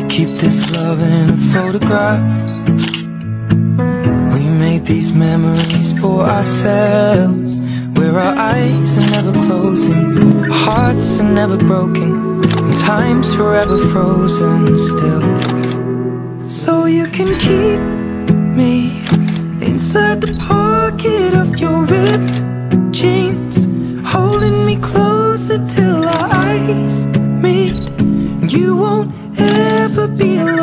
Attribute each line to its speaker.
Speaker 1: Keep this love in a photograph. We made these memories for ourselves, where our eyes are never closing, hearts are never broken, and time's forever frozen still. So you can keep me inside the pocket of your ripped jeans, holding me closer till our eyes meet. You won't ever be alone.